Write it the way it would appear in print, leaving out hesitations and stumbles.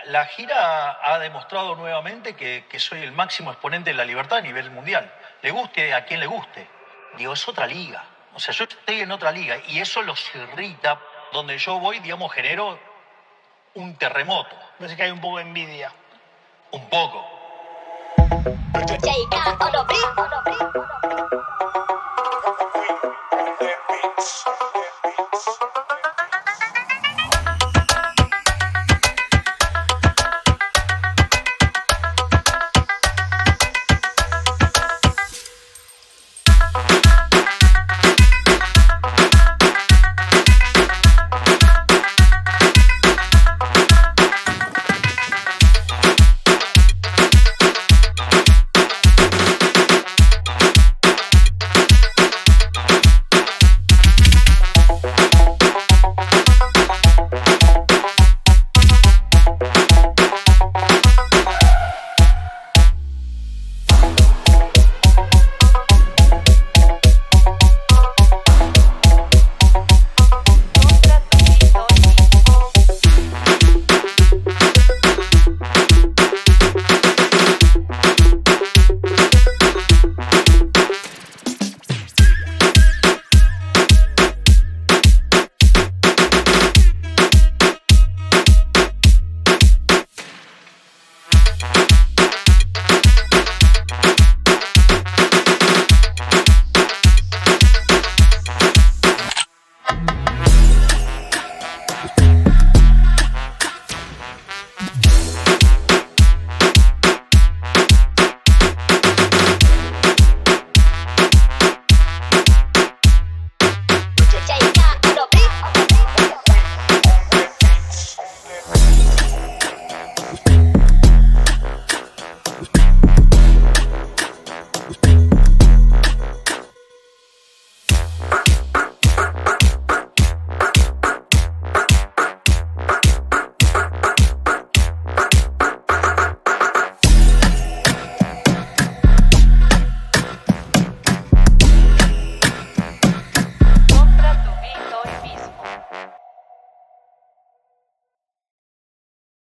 La gira ha demostrado nuevamente que soy el máximo exponente de la libertad a nivel mundial. Le guste a quien le guste. Digo, es otra liga. O sea, yo estoy en otra liga y eso los irrita. Donde yo voy, digamos, genero un terremoto. Parece que hay un poco de envidia. Un poco. J.K. on the beat.